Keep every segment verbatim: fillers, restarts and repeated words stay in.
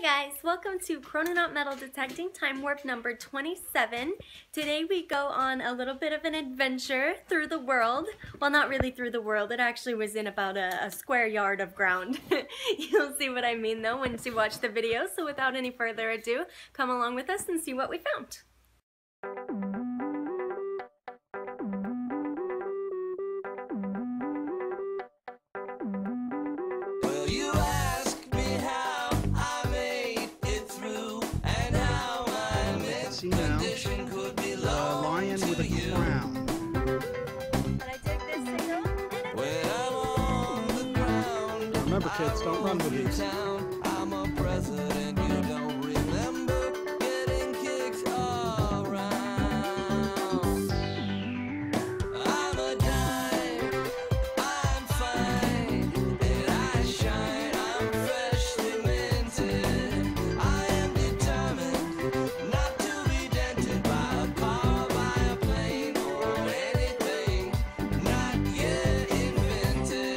Hey guys, welcome to Chrononaut Metal Detecting Time Warp number twenty-seven. Today we go on a little bit of an adventure through the world. Well, not really through the world, it actually was in about a, a square yard of ground. You'll see what I mean though once you watch the video, so without any further ado, come along with us and see what we found. See now, a lion with a crown. But I dig this signal. Remember kids, don't run with these. I'm a president, you don't remember getting kicked around. I'm a dime, I'm fine, and I shine, I'm freshly minted. I am determined not to be dented by a car, by a plane, or anything not yet invented.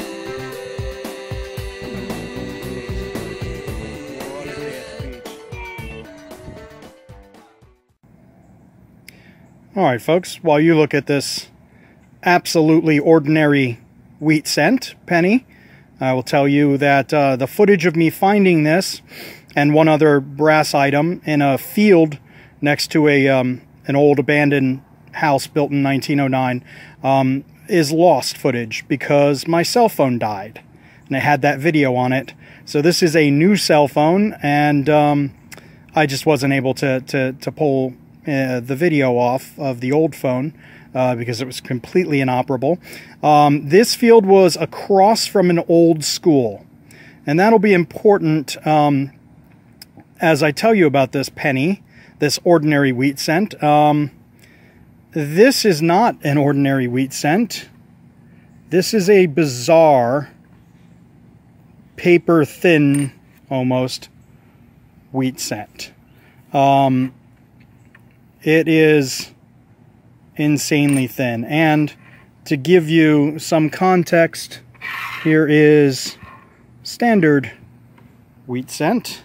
All right, folks, while you look at this absolutely ordinary wheat cent penny, I will tell you that uh, the footage of me finding this and one other brass item in a field next to a um, an old abandoned house built in nineteen oh nine um, is lost footage because my cell phone died and I had that video on it. So this is a new cell phone, and um, I just wasn't able to, to, to pull uh, the video off of the old phone uh, because it was completely inoperable. Um, this field was across from an old school, and that'll be important um, as I tell you about this penny, this ordinary wheat cent. Um, this is not an ordinary wheat cent. This is a bizarre, paper thin almost wheat cent. Um, it is insanely thin, and to give you some context, here is standard wheat cent,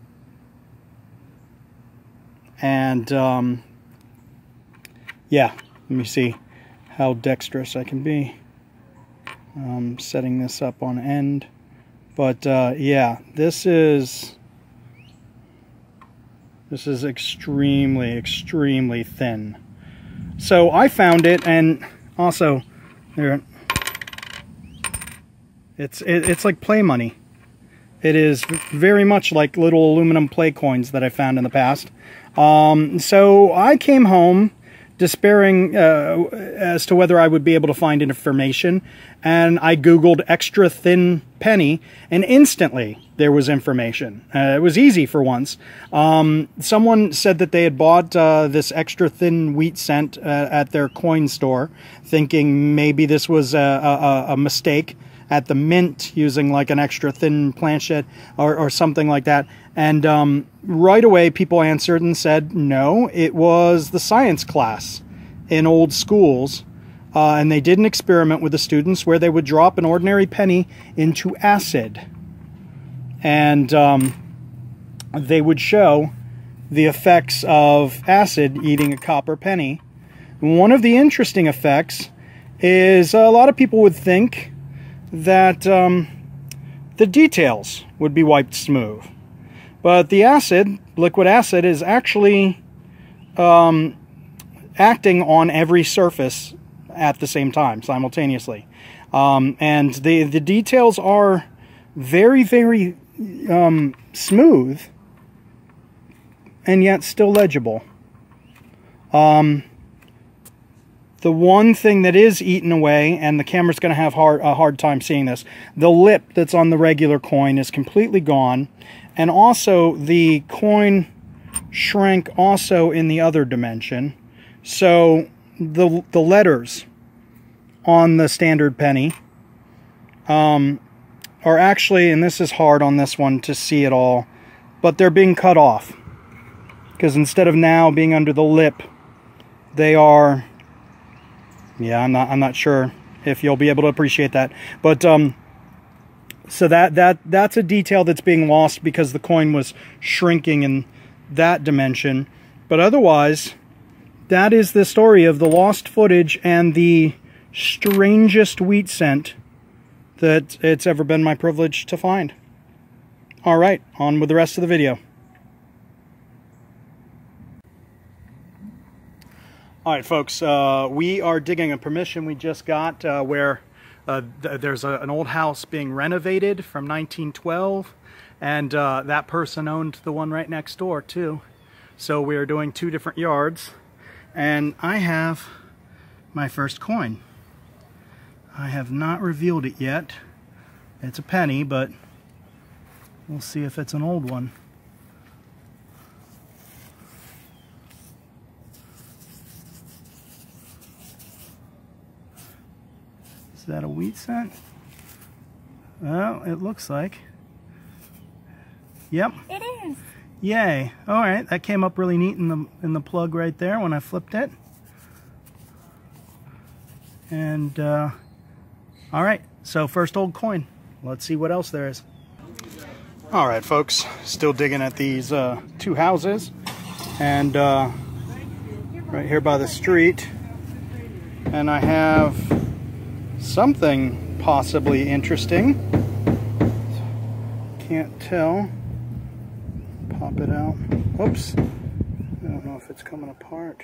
and um, yeah, let me see how dexterous I can be. Um, setting this up on end. But uh, yeah, this is this is extremely, extremely thin. So I found it, and also there, it's it, it's like play money. It is very much like little aluminum play coins that I found in the past. Um, so I came home despairing uh, as to whether I would be able to find information, and I Googled extra thin penny, and instantly there was information. Uh, it was easy for once. Um, someone said that they had bought uh, this extra thin wheat cent uh, at their coin store, thinking maybe this was a, a, a mistake at the mint using like an extra thin planchet or, or something like that. And um, right away people answered and said, no, it was the science class in old schools. Uh, and they did an experiment with the students where they would drop an ordinary penny into acid. And um, they would show the effects of acid eating a copper penny. One of the interesting effects is a lot of people would think that um, the details would be wiped smooth. But the acid, liquid acid, is actually um, acting on every surface at the same time, simultaneously. Um, and the, the details are very, very um, smooth, and yet still legible. Um, The one thing that is eaten away, and the camera's going to have hard, a hard time seeing this, the lip that's on the regular coin is completely gone. And also the coin shrank also in the other dimension. So the, the letters on the standard penny um, are actually, and this is hard on this one to see it all, but they're being cut off. Because instead of now being under the lip, they are... Yeah, I'm not I'm not sure if you'll be able to appreciate that. But um, So that, that that's a detail that's being lost because the coin was shrinking in that dimension. But otherwise, that is the story of the lost footage and the strangest wheat cent that it's ever been my privilege to find. All right, on with the rest of the video. All right, folks, uh, we are digging a permission we just got uh, where uh, th there's a, an old house being renovated from nineteen twelve, and uh, that person owned the one right next door too. So we are doing two different yards, and I have my first coin. I have not revealed it yet. It's a penny, but we'll see if it's an old one. Is that a wheat cent? Well, it looks like. Yep. It is. Yay. All right, that came up really neat in the in the plug right there when I flipped it. And uh, all right, so first old coin. Let's see what else there is. All right, folks, still digging at these uh, two houses, and uh, right here by the street, and I have something possibly interesting. Can't tell. Pop it out. Oops. I don't know if it's coming apart.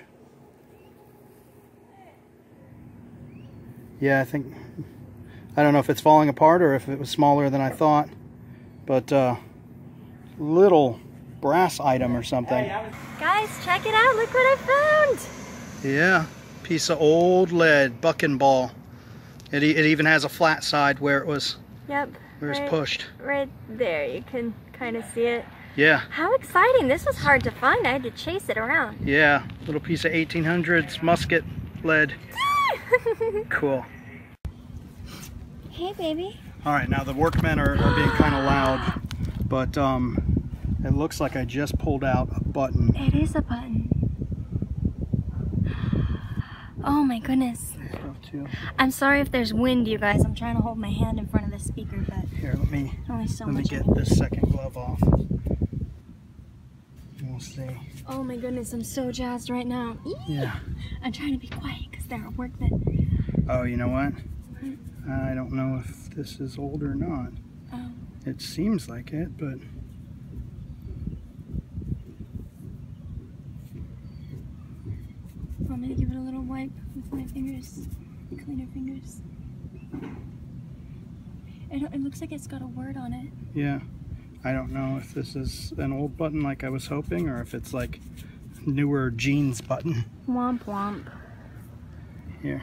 Yeah, I think, I don't know if it's falling apart or if it was smaller than I thought, but uh, little brass item or something. Guys, check it out. Look what I found. Yeah, piece of old lead bucking ball. It, it even has a flat side where it was, Yep. where it was right, pushed. Right there. You can kind of see it. Yeah. How exciting. This was hard to find. I had to chase it around. Yeah, little piece of eighteen hundreds musket lead. Cool. Hey, baby. All right, now the workmen are, are being kind of loud, but um, it looks like I just pulled out a button. It is a button. Oh my goodness. I'm sorry if there's wind, you guys. I'm trying to hold my hand in front of the speaker, but Here, let me only so let me much. get wind. this second glove off. We'll see. Oh my goodness, I'm so jazzed right now. Eee! Yeah. I'm trying to be quiet because there are workmen. Oh, you know what? I don't know if this is old or not. Oh. It seems like it, but I'm gonna give it a little wipe with my fingers. Cleaner fingers. It, it looks like it's got a word on it. yeah. I don't know if this is an old button like I was hoping, or if it's like newer jeans button. Womp womp. Here.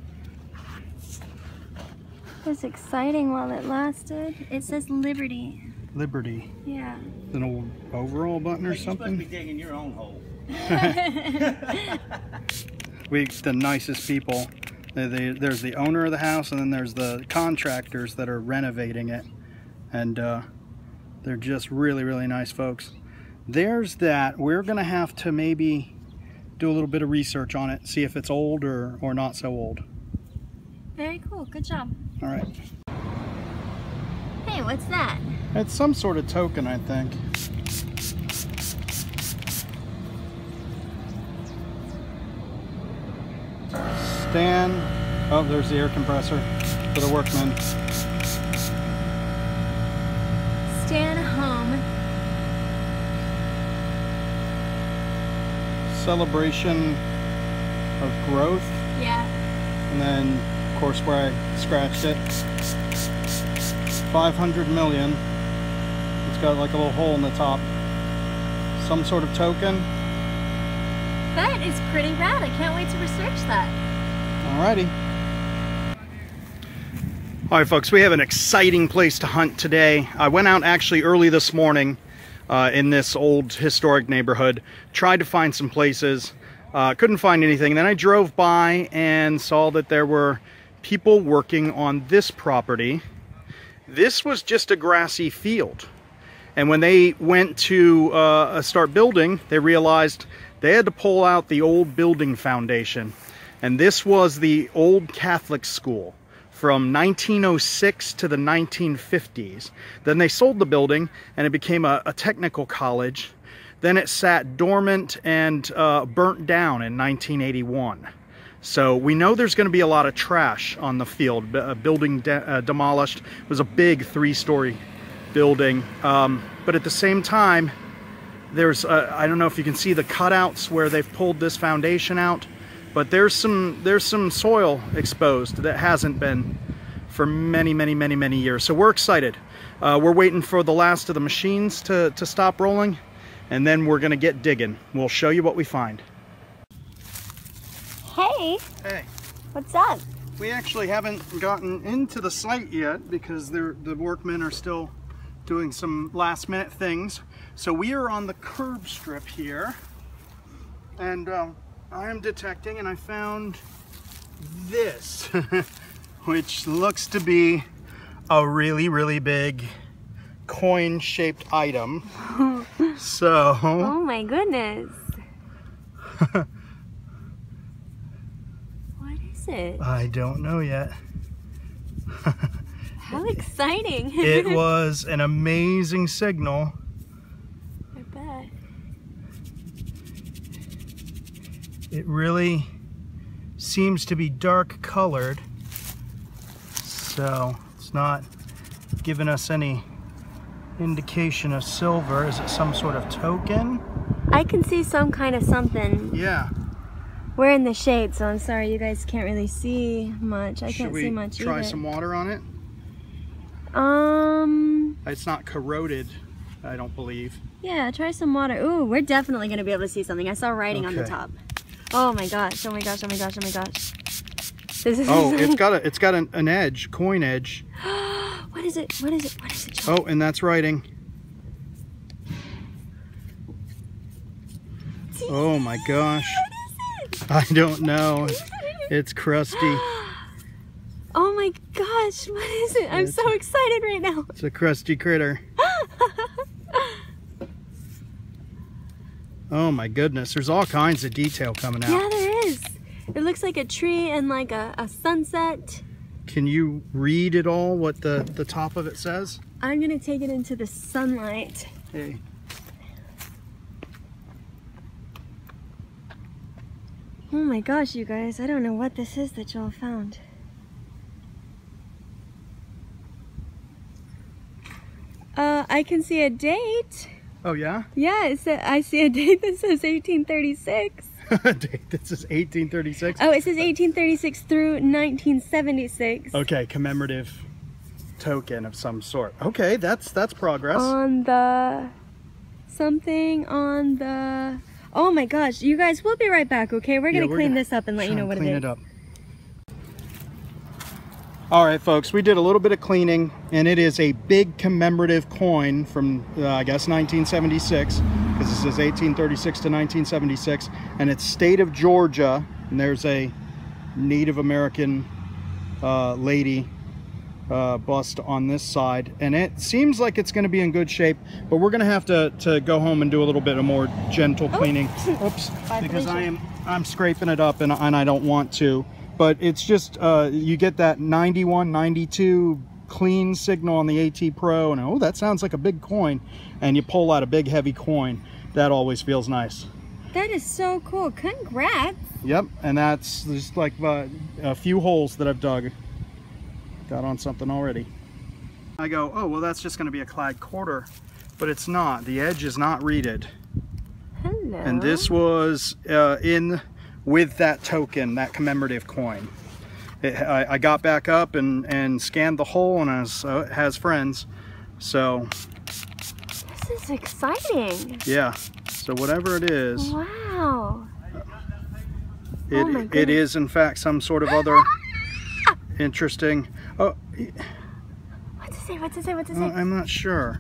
It was exciting while it lasted. It says Liberty. Liberty. Yeah. An old overall button or You're supposed to be something. digging your own hole. We the nicest people. They, they, there's the owner of the house, and then there's the contractors that are renovating it, and uh, they're just really, really nice folks. There's that. We're gonna have to maybe do a little bit of research on it, see if it's old or, or not so old. Very cool. Good job. All right. Hey, what's that? It's some sort of token, I think. Stan. Oh, there's the air compressor for the workmen. Stan home. Celebration of growth. Yeah. And then, of course, where I scratched it, five hundred million. It's got like a little hole in the top. Some sort of token. That is pretty rad. I can't wait to research that. Alrighty. Alright folks, we have an exciting place to hunt today. I went out actually early this morning uh, in this old historic neighborhood. Tried to find some places. Uh, couldn't find anything. Then I drove by and saw that there were people working on this property. This was just a grassy field. And when they went to uh, start building, they realized they had to pull out the old building foundation. And this was the old Catholic school from nineteen oh six to the nineteen fifties. Then they sold the building and it became a, a technical college. Then it sat dormant and uh, burnt down in nineteen eighty-one. So we know there's going to be a lot of trash on the field. A building de uh, demolished. It was a big three-story building. Um, but at the same time, there's, uh, I don't know if you can see the cutouts where they've pulled this foundation out, but there's some, there's some soil exposed that hasn't been for many, many, many, many years. So we're excited. Uh, we're waiting for the last of the machines to, to stop rolling, and then we're going to get digging. We'll show you what we find. Hey, Hey, what's up? we actually haven't gotten into the site yet because they're, the workmen are still doing some last minute things. So we are on the curb strip here, and um, I am detecting, and I found this, which looks to be a really, really big coin-shaped item. So, Oh my goodness. What is it? I don't know yet. How exciting. It was an amazing signal. I bet. It really seems to be dark colored, so it's not giving us any indication of silver. Is it some sort of token? I can see some kind of something. Yeah. We're in the shade, so I'm sorry you guys can't really see much. I Should can't we see much try either. some water on it? Um, It's not corroded, I don't believe. yeah, try some water. Ooh, we're definitely gonna be able to see something. I saw writing on the Okay. top. Oh my gosh, oh my gosh, oh my gosh, oh my gosh. This is Oh, it's got a it's got an, an edge, coin edge. What is it? What is it? What is it? Joel? Oh, and that's writing. Oh my gosh. What is it? I don't know. It's crusty. Oh my gosh, what is it? I'm so excited right now. It's a crusty critter. Oh my goodness, there's all kinds of detail coming out. Yeah, there is. It looks like a tree and like a, a sunset. Can you read it all, what the, the top of it says? I'm gonna take it into the sunlight. Hey. Oh my gosh, you guys, I don't know what this is that Joel found. Uh, I can see a date. Oh yeah? Yeah, it sa- I see a date that says eighteen thirty-six. Date, this is eighteen thirty-six. Oh, it says eighteen thirty-six through nineteen seventy-six. Okay, commemorative token of some sort. Okay, that's that's progress. On the... something on the... Oh my gosh, you guys, we'll be right back, okay? We're Yeah, gonna we're clean gonna this up and let you try know and what it clean is. it up. All right, folks, we did a little bit of cleaning, and it is a big commemorative coin from, uh, I guess, nineteen seventy-six, because this is eighteen thirty-six to nineteen seventy-six, and it's state of Georgia, and there's a Native American uh, lady uh, bust on this side, and it seems like it's going to be in good shape, but we're going to have to, to go home and do a little bit of more gentle cleaning. Oops, Bye, because I Felicia. am I'm scraping it up, and, and I don't want to. But it's just, uh, you get that ninety-one, ninety-two clean signal on the AT Pro, and oh, that sounds like a big coin. And you pull out a big, heavy coin. That always feels nice. That is so cool. Congrats. Yep, and that's just like uh, a few holes that I've dug. Got on something already. I go, oh, well, that's just going to be a Clyde quarter. But it's not. The edge is not reeded. Hello. And this was uh, in... with that token, that commemorative coin. It, I, I got back up and, and scanned the hole, and as, uh, it has friends. So, This is exciting. yeah. So whatever it is, Wow. it, Oh my it goodness. is in fact some sort of other interesting... Oh, What's it say? What's it say? What's it uh, say? I'm not sure.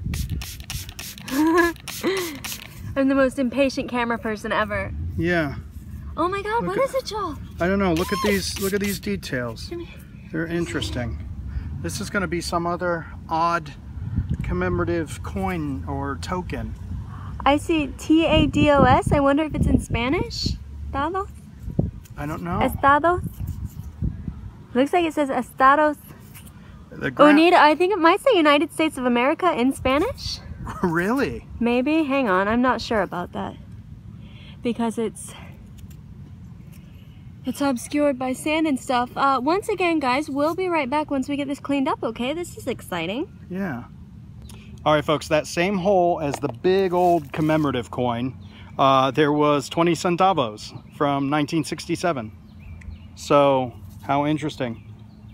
I'm the most impatient camera person ever. Yeah. Oh my god, Look what at- is it, Joel? I don't know. Look at these. Look at these details. Give me- They're interesting. This is going to be some other odd commemorative coin or token. I see T A D O S. I wonder if it's in Spanish. Estados? I don't know. Estados? Looks like it says Estados The gra- Oneida, I think it might say United States of America in Spanish. Really? Maybe? Hang on, I'm not sure about that. Because it's it's obscured by sand and stuff. Uh, once again, guys, we'll be right back once we get this cleaned up, okay? This is exciting. Yeah. All right, folks, that same hole as the big old commemorative coin, uh, there was twenty centavos from nineteen sixty-seven. So, how interesting.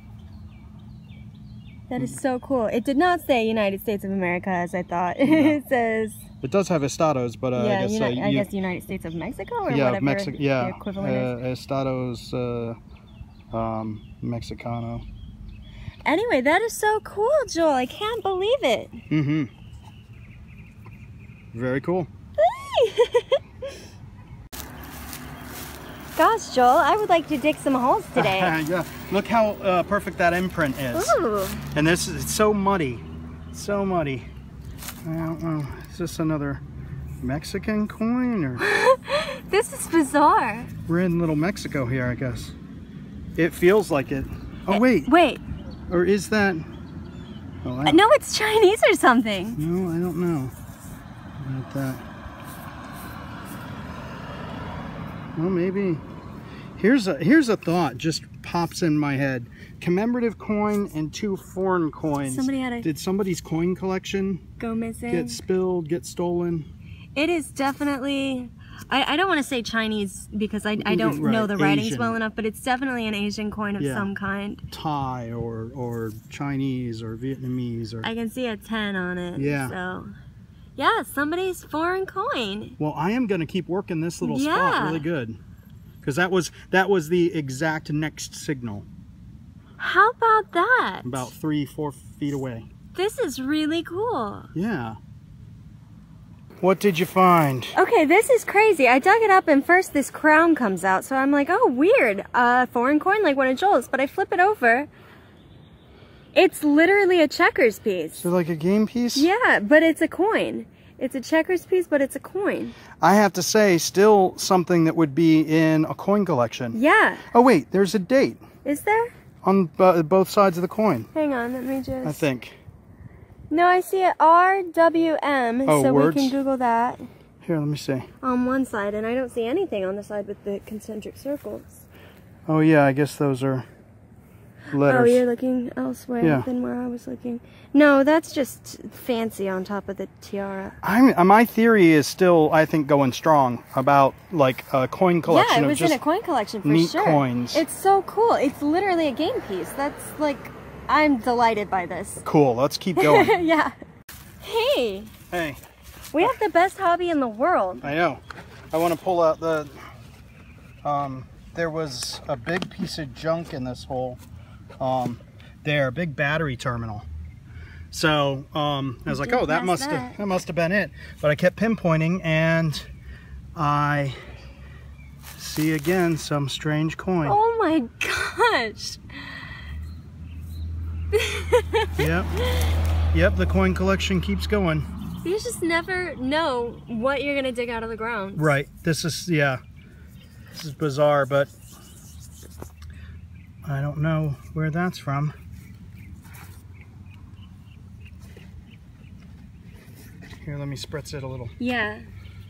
That is so cool. It did not say United States of America as I thought. it says... It does have estados, but uh, yeah, I guess... Uni- uh, I you- guess United States of Mexico or yeah, whatever Mexico. Yeah, the equivalent is. uh, estados uh, um, Mexicano. Anyway, that is so cool, Joel. I can't believe it. Mm-hmm. Very cool. Gosh, Joel, I would like to dig some holes today. Yeah, look how uh, perfect that imprint is. Ooh. And this is it's so muddy, so muddy. I don't know. Is this another Mexican coin or? This is bizarre. We're in Little Mexico here, I guess. It feels like it. Oh wait, Wait. or is that? Oh, I, No, it's Chinese or something. no, I don't know about that. Well, maybe. Here's a here's a thought just pops in my head. Commemorative coin and two foreign coins. Somebody had a Did somebody's coin collection go missing. get spilled, get stolen? It is definitely, I, I don't want to say Chinese because I, I don't Right, know the writings Asian. well enough, but it's definitely an Asian coin of Yeah. some kind. Thai or or Chinese or Vietnamese or. I can see a ten on it. Yeah. So, yeah, somebody's foreign coin. Well, I am gonna keep working this little Yeah. spot really good, because that was that was the exact next signal, How about that? about three four feet away. This is really cool. Yeah. What did you find? Okay, this is crazy. I dug it up and first this crown comes out. So I'm like, oh, weird. A uh, foreign coin like one of Joel's. But I flip it over. It's literally a checkers piece. Is it like a game piece? Yeah, but it's a coin. It's a checkers piece, but it's a coin. I have to say, still something that would be in a coin collection. Yeah. Oh wait, there's a date Is there? on b- both sides of the coin, Hang on, let me just... I think. No, I see it R W M, Oh, so words? we can Google that Here, let me see. on one side, and I don't see anything on the side with the concentric circles. Oh yeah, I guess those are letters. Oh, you're looking elsewhere Yeah. than where I was looking. No, that's just fancy on top of the tiara. I'm, uh, my theory is still, I think, going strong about like a coin collection Yeah, it of was just in a coin collection for neat sure. coins. It's so cool. It's literally a game piece. That's like, I'm delighted by this. Cool. Let's keep going. Yeah. Hey, Hey, we have the best hobby in the world. I know. I want to pull out the. Um, there was a big piece of junk in this hole. Um, there, big battery terminal. So um, I was like, did oh, that pass must that. have that must have been it. But I kept pinpointing, and I see again some strange coin. Oh my gosh. Yep, yep. The coin collection keeps going. You just never know what you're gonna dig out of the ground. Right. This is yeah. This is bizarre, but I don't know where that's from. Here, let me spritz it a little. Yeah.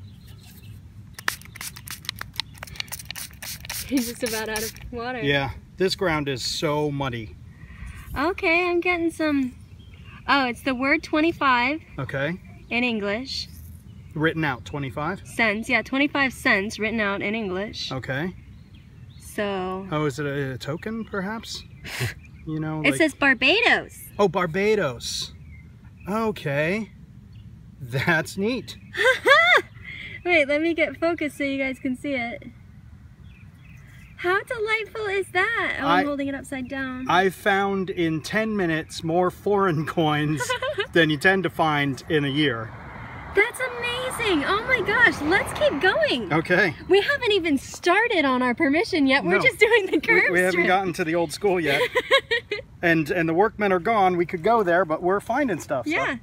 You're just about out of water. Yeah, this ground is so muddy. Okay, I'm getting some. Oh, it's the word twenty-five Okay. in English. Written out, twenty-five? Cents, yeah, twenty-five cents written out in English. Okay. So. Oh, is it a, a token, perhaps? You know, It like... says Barbados. Oh, Barbados. Okay. That's neat. Wait, let me get focused so you guys can see it. How delightful is that? Oh, I'm I- holding it upside down. I found in ten minutes more foreign coins than you tend to find in a year. That's amazing. Oh my gosh, let's keep going. Okay. We haven't even started on our permission yet. We're No. just doing the We, curve we haven't strip. gotten to the old school yet. and and the workmen are gone. We could go there, but we're finding stuff. so- Yeah.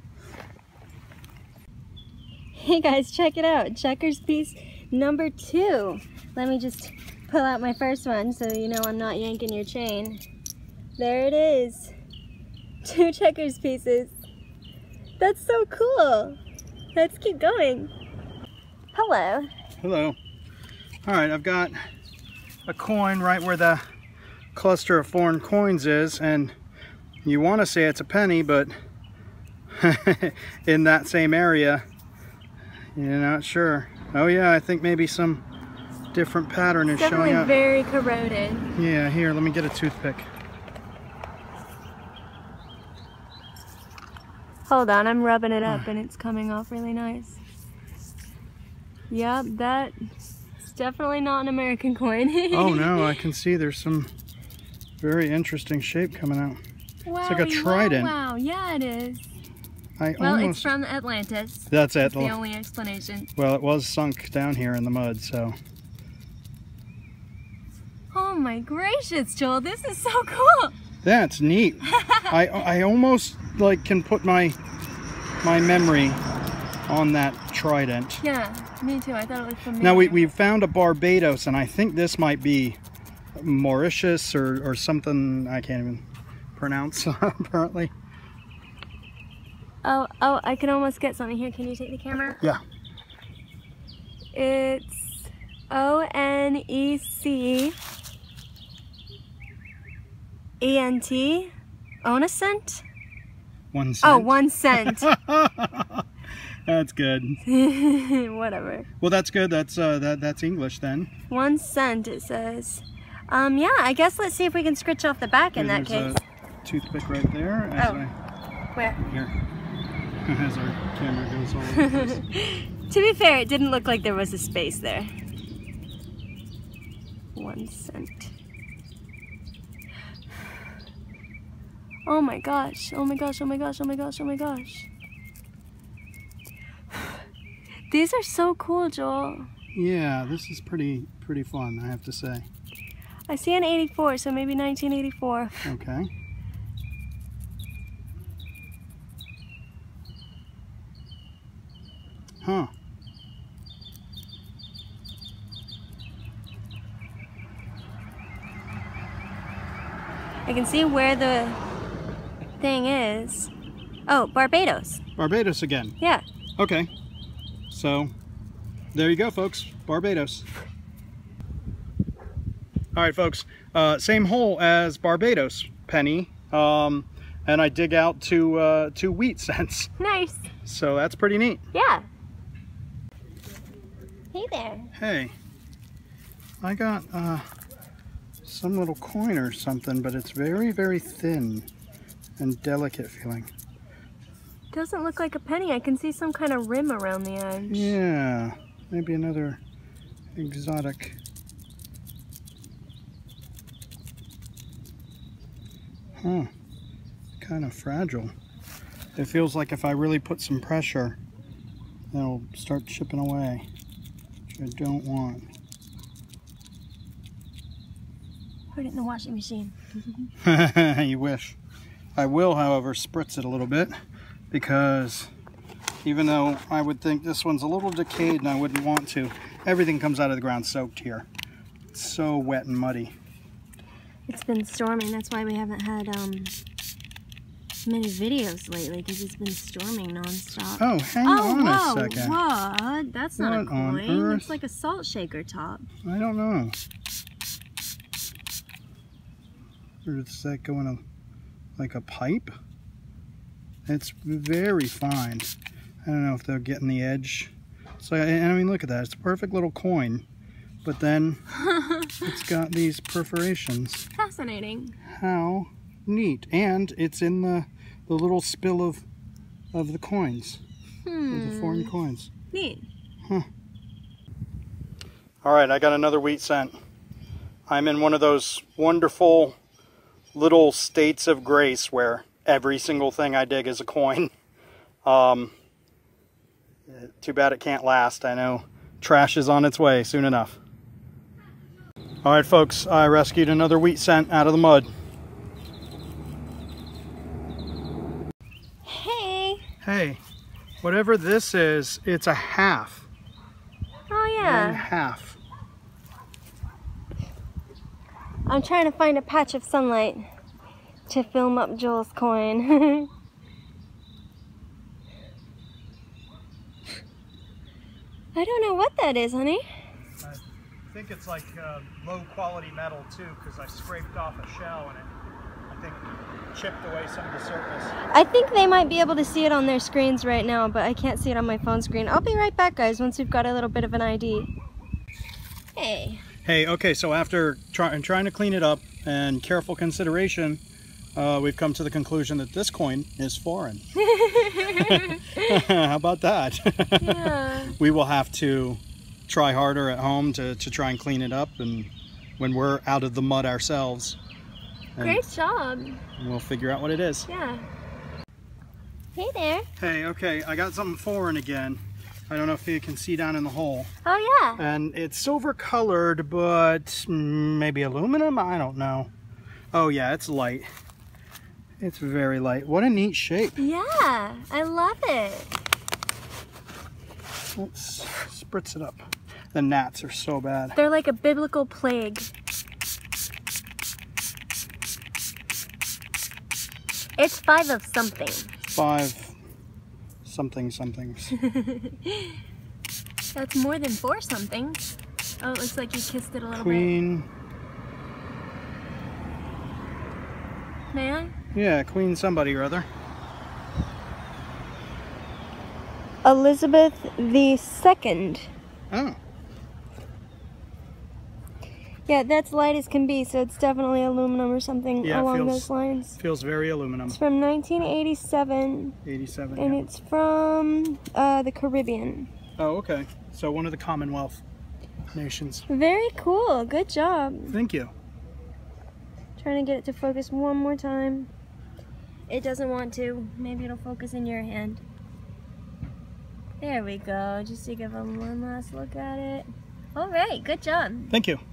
Hey guys, check it out. Checkers piece number two. Let me just pull out my first one so you know I'm not yanking your chain. There it is. Two checkers pieces. That's so cool. Let's keep going. Hello. Hello. All right, I've got a coin right where the cluster of foreign coins is, and you want to say it's a penny, but in that same area, you're not sure. Oh yeah, I think maybe some different pattern is Definitely showing up. very corroded. Yeah, here, let me get a toothpick. Hold on, I'm rubbing it up and it's coming off really nice. Yep, that's definitely not an American coin. Oh no, I can see there's some very interesting shape coming out. Wow, like a trident. Wow, wow, yeah it is. I Well, almost... it's from Atlantis. That's it. That's the only explanation. Well, it was sunk down here in the mud, so... Oh my gracious, Joel, this is so cool. That's neat. I I almost like can put my my memory on that trident. Yeah, me too. I thought it was familiar. Now we we found a Barbados, and I think this might be Mauritius or or something I can't even pronounce apparently. Oh, oh, I can almost get something here. Can you take the camera? Yeah. It's O N E C E N T, Onicent? One cent. Oh, one cent. That's good. Whatever. Well, that's good. That's uh, that that's English then. One cent, it says. Um, yeah, I guess let's see if we can scritch off the back in that There's case. a toothpick right there. As Oh. I, Where? here. As our camera goes all over the place. To be fair, it didn't look like there was a space there. One cent. Oh my gosh, oh my gosh, oh my gosh, oh my gosh, oh my gosh. These are so cool, Joel. Yeah, this is pretty pretty fun, I have to say. I see an eighty-four, so maybe nineteen eighty-four. Okay. Huh. I can see where the thing is. Oh, Barbados. Barbados again. Yeah. Okay. So, there you go, folks. Barbados. All right, folks. Uh, same hole as Barbados penny, um, and I dig out two uh, two wheat cents. Nice. So that's pretty neat. Yeah. Hey there. Hey, I got uh, some little coin or something, but it's very, very thin and delicate feeling. Doesn't look like a penny. I can see some kind of rim around the edge. Yeah, maybe another exotic. Huh, kind of fragile. It feels like if I really put some pressure, it'll start chipping away, which I don't want. Put it in the washing machine. You wish. I will, however, spritz it a little bit, because even though I would think this one's a little decayed and I wouldn't want to, everything comes out of the ground soaked here. It's so wet and muddy. It's been storming. That's why we haven't had um, many videos lately, because it's been storming nonstop. Oh, hang oh, on whoa, a second. What? That's not What a on coin. earth? It's like a salt shaker top. I don't know. Or does that go in a, like a pipe? It's very fine. I don't know if they'll get in the edge. So, I mean, look at that. It's a perfect little coin. But then it's got these perforations. Fascinating. How neat. And it's in the, the little spill of, of the coins. Hmm. Of the foreign coins. Neat. Huh. All right, I got another wheat cent. I'm in one of those wonderful little states of grace where every single thing I dig is a coin. Um, too bad it can't last. I know trash is on its way soon enough. All right, folks, I rescued another wheat cent out of the mud. Hey. Hey, whatever this is, it's a half. Oh, One yeah. half. I'm trying to find a patch of sunlight to film up Joel's coin. I don't know what that is, honey. I think it's like uh, low quality metal too, because I scraped off a shell and it, I think, chipped away some of the surface. I think they might be able to see it on their screens right now, but I can't see it on my phone screen. I'll be right back, guys, once we've got a little bit of an I D. Hey. Hey, okay, so after try trying to clean it up and careful consideration, uh, we've come to the conclusion that this coin is foreign. How about that? Yeah. We will have to try harder at home to, to try and clean it up, and when we're out of the mud ourselves. Great job. We'll figure out what it is. Yeah. Hey there. Hey, okay, I got something foreign again. I don't know if you can see down in the hole. Oh, yeah. And it's silver colored, but maybe aluminum? I don't know. Oh yeah, it's light. It's very light. What a neat shape. Yeah, I love it. Let's spritz it up. The gnats are so bad. They're like a biblical plague. It's five of something. Five something somethings. That's more than four somethings. Oh, it looks like you kissed it a little Queen. bit. May I? Yeah, Queen somebody or other. Elizabeth the Second. Oh. Yeah, that's light as can be, so it's definitely aluminum or something Yeah, it along feels- those lines. Feels very aluminum. It's from nineteen eighty-seven, eighty-seven. and Yeah. it's from uh, the Caribbean. Oh, okay. So one of the Commonwealth nations. Very cool. Good job. Thank you. Trying to get it to focus one more time. It doesn't want to. Maybe it'll focus in your hand. There we go. Just to give them one last look at it. All right. Good job. Thank you.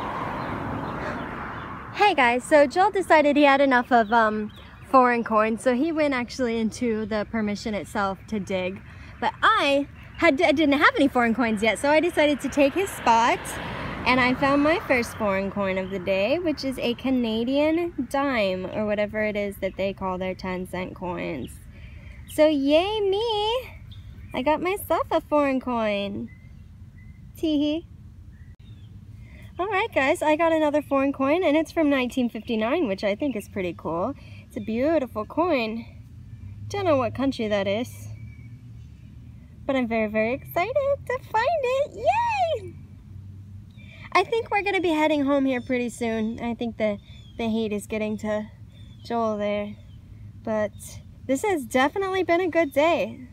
Hey guys, so Joel decided he had enough of um, foreign coins, so he went actually into the permission itself to dig. But I had I didn't have any foreign coins yet, so I decided to take his spot, and I found my first foreign coin of the day, which is a Canadian dime, or whatever it is that they call their ten cent coins. So yay me! I got myself a foreign coin. Teehee. Alright guys, I got another foreign coin, and it's from nineteen fifty-nine, which I think is pretty cool. It's a beautiful coin. Don't know what country that is, but I'm very, very excited to find it. Yay! I think we're going to be heading home here pretty soon. I think the, the heat is getting to Joel there. But this has definitely been a good day.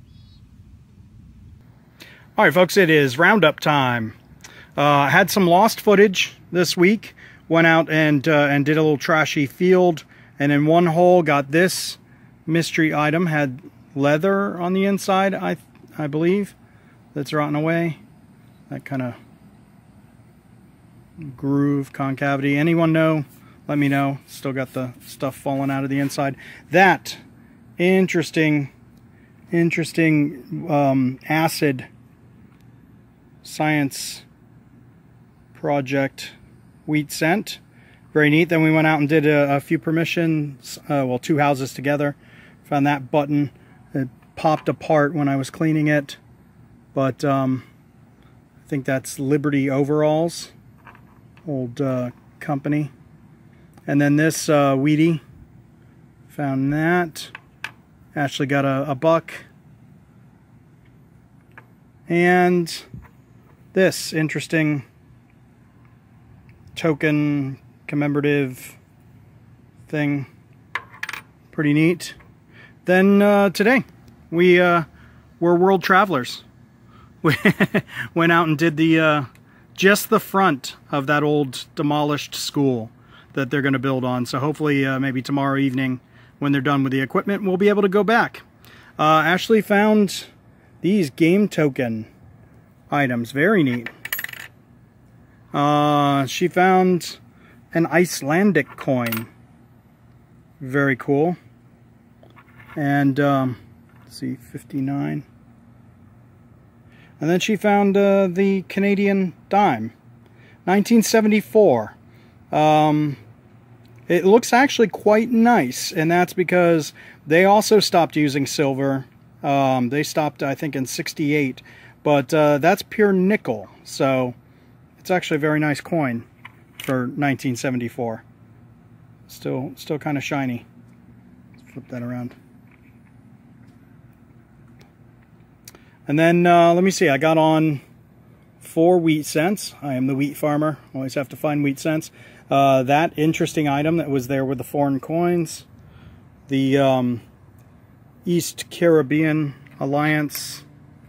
All right, folks, it is roundup time. I uh, had some lost footage this week. Went out and uh, and did a little trashy field, and in one hole got this mystery item. Had leather on the inside, I I believe, that's rotting away. That kind of groove, concavity. Anyone know? Let me know. Still got the stuff falling out of the inside. That interesting, interesting um, acid science project wheat cent. Very neat. Then we went out and did a, a few permissions, uh, well, two houses together. Found that button. It popped apart when I was cleaning it, but um, I think that's Liberty Overalls, old uh, company. And then this uh, Wheatie, found that. Ashley got a, a buck. And this interesting token commemorative thing. Pretty neat. Then uh, today, we uh, were world travelers. We went out and did the uh, just the front of that old demolished school that they're going to build on. So hopefully uh, maybe tomorrow evening when they're done with the equipment, we'll be able to go back. Uh, Ashley found these game token items. Very neat. Uh, she found an Icelandic coin. Very cool. And, um, let's see, fifty-nine. And then she found uh, the Canadian dime. nineteen seventy-four. Um, It looks actually quite nice, and that's because they also stopped using silver. Um, they stopped, I think, in sixty-eight, but uh, that's pure nickel, so it's actually a very nice coin for nineteen seventy-four. Still, still kind of shiny. Let's flip that around. And then, uh, let me see, I got on four wheat cents. I am the wheat farmer. Always have to find wheat cents. Uh, that interesting item that was there with the foreign coins. The um, East Caribbean Alliance.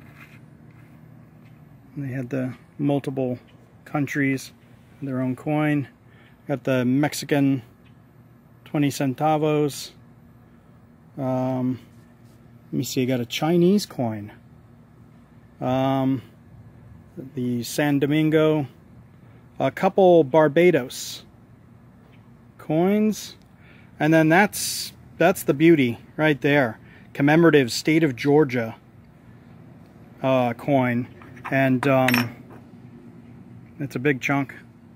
They had the multiple countries, their own coin. Got the Mexican twenty centavos. Um, let me see, I got a Chinese coin. Um, the San Domingo, a couple Barbados coins, and then that's that's the beauty right there. Commemorative State of Georgia uh, coin, and um, it's a big chunk.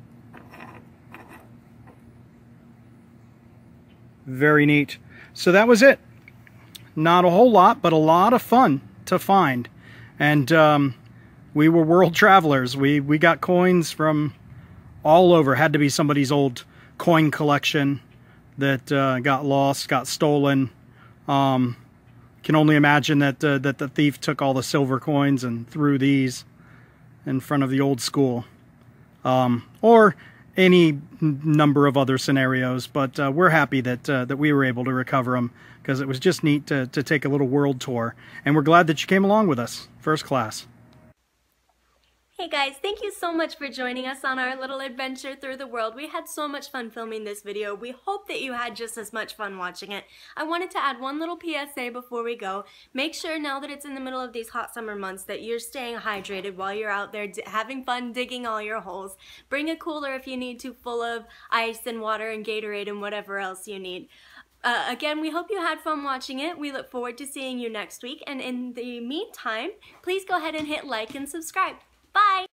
Very neat. So that was it. Not a whole lot, but a lot of fun to find. And um, we were world travelers. We, we got coins from all over. Had to be somebody's old coin collection that uh, got lost, got stolen. Um, can only imagine that, uh, that the thief took all the silver coins and threw these in front of the old school. Um, or any number of other scenarios, but uh, we're happy that uh, that we were able to recover them, because it was just neat to, to take a little world tour, and we're glad that you came along with us, first class. Hey guys, thank you so much for joining us on our little adventure through the world. We had so much fun filming this video. We hope that you had just as much fun watching it. I wanted to add one little P S A before we go. Make sure now that it's in the middle of these hot summer months that you're staying hydrated while you're out there having fun digging all your holes. Bring a cooler if you need to, full of ice and water and Gatorade and whatever else you need. Uh, again, we hope you had fun watching it. We look forward to seeing you next week. And in the meantime, please go ahead and hit like and subscribe. Bye!